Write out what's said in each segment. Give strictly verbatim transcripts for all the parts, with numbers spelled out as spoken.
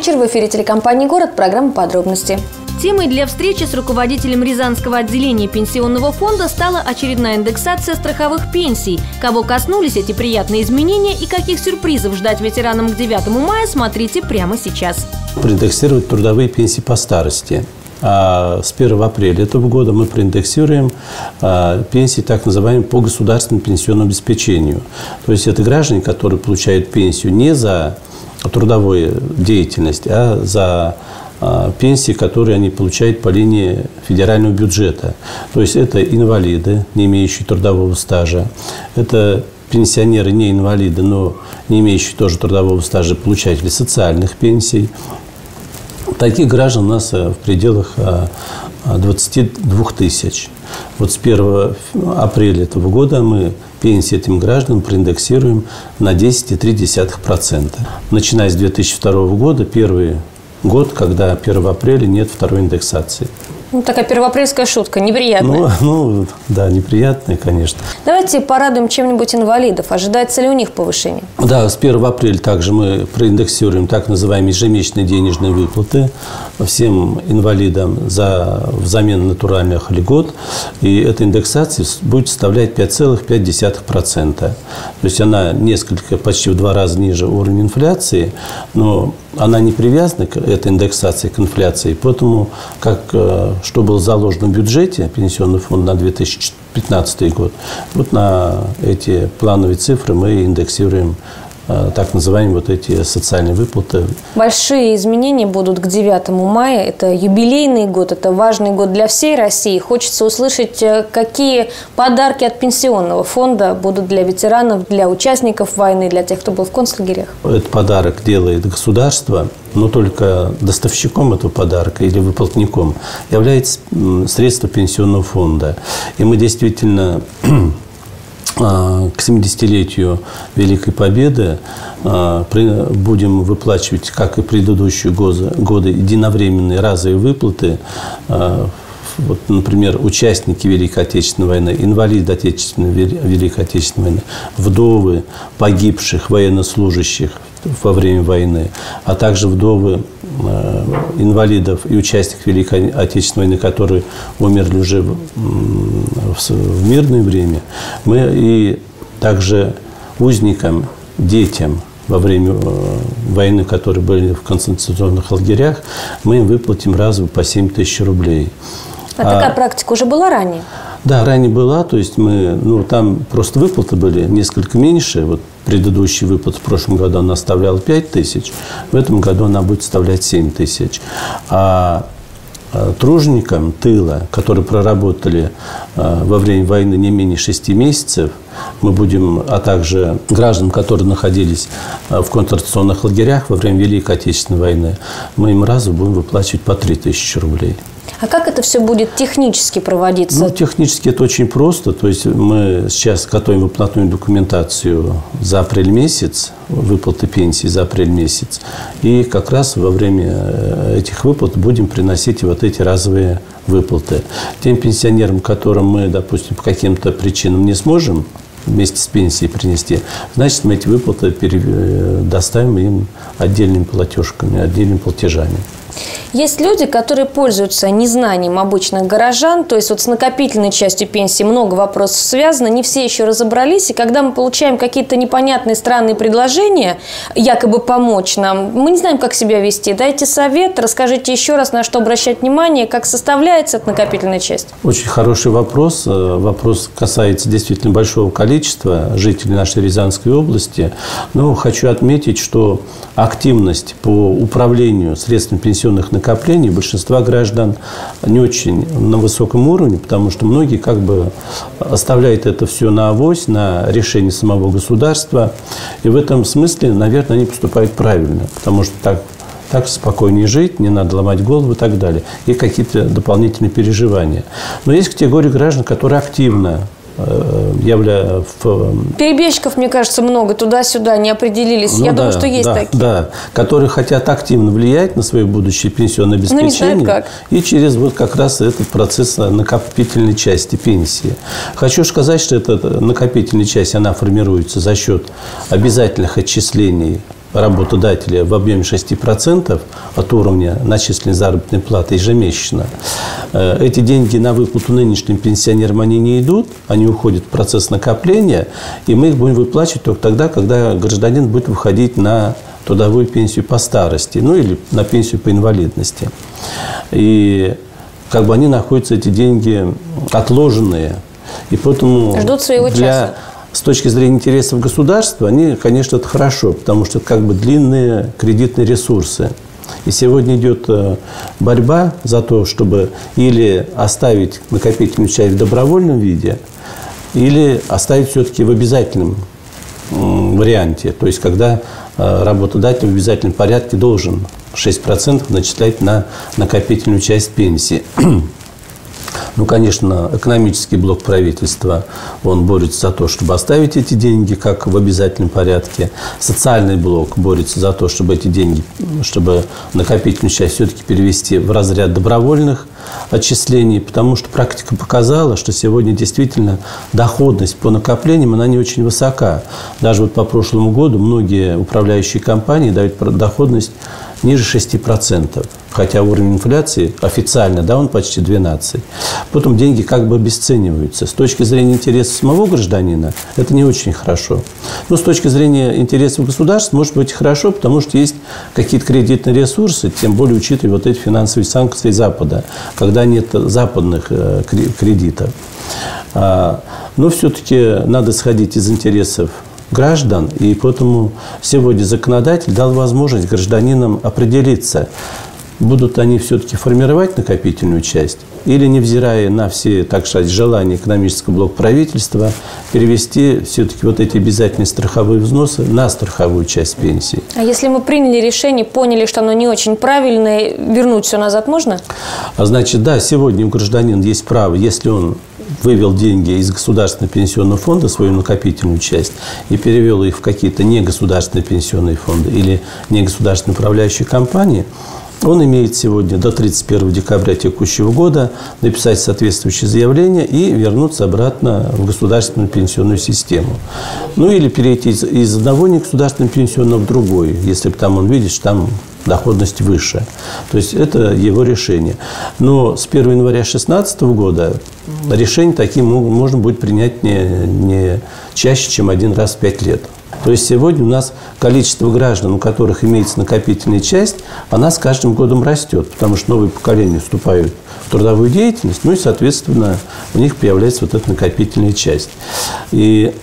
вечер. В эфире телекомпании «Город». Программа «Подробности». Темой для встречи с руководителем Рязанского отделения пенсионного фонда стала очередная индексация страховых пенсий. Кого коснулись эти приятные изменения и каких сюрпризов ждать ветеранам к девятому мая, смотрите прямо сейчас. Проиндексировать трудовые пенсии по старости. А с первого апреля этого года мы проиндексируем а, пенсии, так называемые, по государственному пенсионному обеспечению. То есть это граждане, которые получают пенсию не за трудовую деятельность, а за пенсии, которые они получают по линии федерального бюджета. То есть это инвалиды, не имеющие трудового стажа, это пенсионеры не инвалиды, но не имеющие тоже трудового стажа, получатели социальных пенсий. Таких граждан у нас в пределах двадцати двух тысяч. Вот с первого апреля этого года мы пенсии этим гражданам проиндексируем на десять целых три десятых процента. Начиная с две тысячи второго года, первый год, когда первого апреля нет второй индексации. Ну, такая первоапрельская шутка, неприятная. Ну, ну, да, неприятная, конечно. Давайте порадуем чем-нибудь инвалидов. Ожидается ли у них повышение? Да, с первого апреля также мы проиндексируем так называемые ежемесячные денежные выплаты всем инвалидам за, взамен натуральных льгот. И эта индексация будет составлять пять целых пять десятых процента. То есть она несколько, почти в два раза ниже уровня инфляции, но она не привязана к этой индексации, к инфляции. Поэтому, как, что было заложено в бюджете Пенсионного фонда на две тысячи пятнадцатый год, вот на эти плановые цифры мы индексируем так называемые вот эти социальные выплаты. Большие изменения будут к девятому мая. Это юбилейный год, это важный год для всей России. Хочется услышать, какие подарки от Пенсионного фонда будут для ветеранов, для участников войны, для тех, кто был в концлагерях. Этот подарок делает государство, но только доставщиком этого подарка или выплатником является средство Пенсионного фонда. И мы действительно к семидесятилетию Великой Победы будем выплачивать, как и предыдущие годы, единовременные разовые выплаты. Вот, например, участники Великой Отечественной войны, инвалиды Отечественной, Великой Отечественной войны, вдовы погибших военнослужащих во время войны, а также вдовы э, инвалидов и участников Великой Отечественной войны, которые умерли уже в, в, в мирное время. Мы и также узникам, детям во время э, войны, которые были в концентрационных лагерях, мы им выплатим разово по семь тысяч рублей. А, а такая практика уже была ранее? Да, ранее была, то есть мы, ну, там просто выплаты были несколько меньше. Вот предыдущий выплат в прошлом году она составляла пять тысяч, в этом году она будет составлять семь тысяч. А труженикам тыла, которые проработали во время войны не менее шести месяцев, мы будем, а также гражданам, которые находились в концентрационных лагерях во время Великой Отечественной войны, мы им разово будем выплачивать по три тысячи рублей. А как это все будет технически проводиться? Ну, технически это очень просто. То есть мы сейчас готовим выплатную документацию за апрель месяц, выплаты пенсии за апрель месяц. И как раз во время этих выплат будем приносить вот эти разовые выплаты. Тем пенсионерам, которым мы, допустим, по каким-то причинам не сможем вместе с пенсией принести, значит, мы эти выплаты доставим им отдельными платежками, отдельными платежами. Есть люди, которые пользуются незнанием обычных горожан, то есть вот с накопительной частью пенсии много вопросов связано, не все еще разобрались, и когда мы получаем какие-то непонятные, странные предложения, якобы помочь нам, мы не знаем, как себя вести. Дайте совет, расскажите еще раз, на что обращать внимание, как составляется эта накопительная часть. Очень хороший вопрос. Вопрос касается действительно большого количества жителей нашей Рязанской области. Но хочу отметить, что активность по управлению средствами пенсионных накоплений большинства граждан не очень на высоком уровне, потому что многие как бы оставляют это все на авось, на решение самого государства. И в этом смысле, наверное, они поступают правильно, потому что так, так спокойнее жить, не надо ломать голову и так далее. И какие-то дополнительные переживания. Но есть категория граждан, которые активно явля... Перебежчиков, мне кажется, много. Туда-сюда не определились. Ну, Я да, думаю, что есть да, такие. Да, которые хотят активно влиять на свое будущее пенсионное обеспечение. Но не знают как. И через вот как раз этот процесс накопительной части пенсии. Хочу сказать, что эта накопительная часть, она формируется за счет обязательных отчислений работодателя в объеме шести процентов от уровня начисленной заработной платы ежемесячно. Эти деньги на выплату нынешним пенсионерам они не идут, они уходят в процесс накопления, и мы их будем выплачивать только тогда, когда гражданин будет выходить на трудовую пенсию по старости, ну или на пенсию по инвалидности. И как бы они находятся, эти деньги, отложенные. И поэтому ждут своего для, часа. С точки зрения интересов государства, они, конечно, это хорошо, потому что это как бы длинные кредитные ресурсы. И сегодня идет борьба за то, чтобы или оставить накопительную часть в добровольном виде, или оставить все-таки в обязательном варианте. То есть, когда работодатель в обязательном порядке должен шесть процентов начислять на накопительную часть пенсии. Ну, конечно, экономический блок правительства, он борется за то, чтобы оставить эти деньги как в обязательном порядке. Социальный блок борется за то, чтобы эти деньги, чтобы накопительную часть все-таки перевести в разряд добровольных отчислений, потому что практика показала, что сегодня действительно доходность по накоплениям, она не очень высока. Даже вот по прошлому году многие управляющие компании дают доходность ниже шести процентов. Хотя уровень инфляции официально, да, он почти двенадцать процентов. Потом деньги как бы обесцениваются. С точки зрения интересов самого гражданина это не очень хорошо. Но с точки зрения интересов государства может быть хорошо, потому что есть какие-то кредитные ресурсы, тем более учитывая вот эти финансовые санкции Запада, когда нет западных кредитов. Но все-таки надо сходить из интересов граждан, и поэтому сегодня законодатель дал возможность гражданинам определиться, будут они все-таки формировать накопительную часть или, невзирая на все, так сказать, желания экономического блока правительства, перевести все-таки вот эти обязательные страховые взносы на страховую часть пенсии. А если мы приняли решение, поняли, что оно не очень правильное, вернуть все назад можно? А значит, да, сегодня у гражданина есть право, если он вывел деньги из государственного пенсионного фонда, свою накопительную часть, и перевел их в какие-то негосударственные пенсионные фонды или негосударственные управляющие компании, он имеет сегодня до тридцать первого декабря текущего года написать соответствующее заявление и вернуться обратно в государственную пенсионную систему. Ну, или перейти из, из одного негосударственного пенсионного в другой, если там он видит, что там доходность выше. То есть, это его решение. Но с первого января две тысячи шестнадцатого года решение таким можно будет принять не, не чаще, чем один раз в пять лет. То есть, сегодня у нас количество граждан, у которых имеется накопительная часть, она с каждым годом растет, потому что новые поколения вступают в трудовую деятельность, ну и, соответственно, у них появляется вот эта накопительная часть. И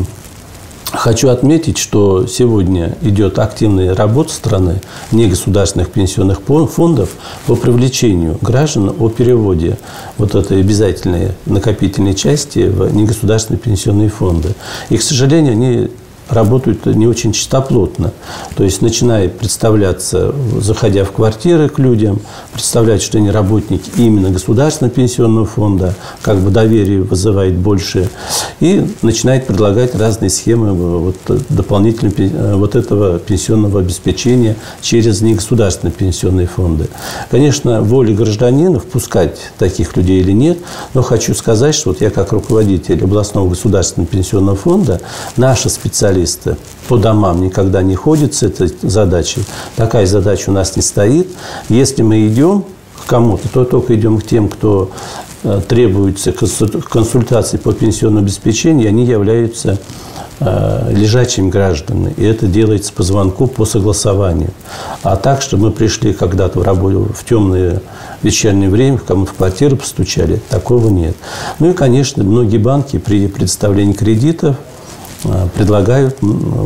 хочу отметить, что сегодня идет активная работа страны негосударственных пенсионных фондов по привлечению граждан о переводе вот этой обязательной накопительной части в негосударственные пенсионные фонды. И, к сожалению, они работают не очень чистоплотно. То есть, начинает представляться, заходя в квартиры к людям, представлять, что они работники именно государственного пенсионного фонда, как бы доверие вызывает больше, и начинает предлагать разные схемы вот, дополнительного вот этого пенсионного обеспечения через негосударственные пенсионные фонды. Конечно, воля гражданина впускать таких людей или нет, но хочу сказать, что вот я как руководитель областного государственного пенсионного фонда, наши специалисты по домам никогда не ходят с этой задачей. Такая задача у нас не стоит. Если мы идем к кому-то, то только идем к тем, кто требуется консультации по пенсионному обеспечению, они являются лежачими гражданами. И это делается по звонку, по согласованию. А так, что мы пришли когда-то в работу в темное вечернее время, кому в квартиру постучали, такого нет. Ну и, конечно, многие банки при предоставлении кредитов предлагают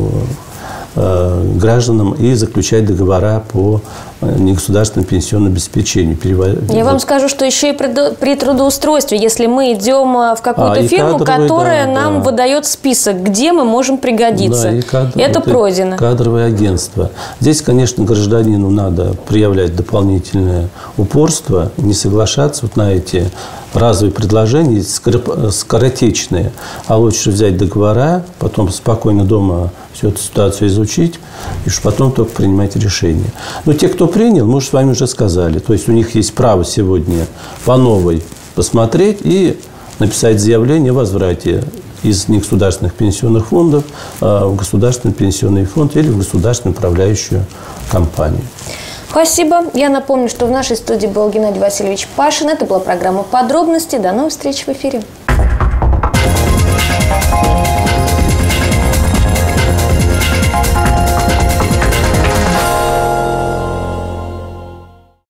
гражданам и заключать договора по негосударственному пенсионному обеспечению. Я вам скажу, что еще и при, при трудоустройстве, если мы идем в какую-то а, фирму, кадровый, которая да, нам да. выдает список, где мы можем пригодиться. Да, кадр, это вот пройдено. Кадровое агентство. Здесь, конечно, гражданину надо проявлять дополнительное упорство, не соглашаться вот на эти разовые предложения, скоротечные, а лучше взять договора, потом спокойно дома всю эту ситуацию изучить, и уж потом только принимать решение. Но те, кто принял, мы уже с вами уже сказали, то есть у них есть право сегодня по новой посмотреть и написать заявление о возврате из негосударственных пенсионных фондов в государственный пенсионный фонд или в государственную управляющую компанию. Спасибо. Я напомню, что в нашей студии был Геннадий Васильевич Пашин. Это была программа «Подробности». До новых встреч в эфире.